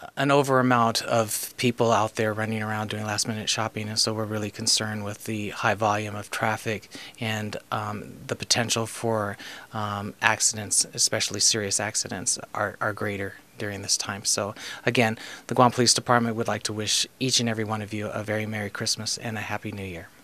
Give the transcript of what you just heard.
an over amount of people out there running around doing last minute shopping, and so we're really concerned with the high volume of traffic and the potential for accidents, especially serious accidents, are greater during this time. So again, the Guam Police Department would like to wish each and every one of you a very Merry Christmas and a Happy New Year.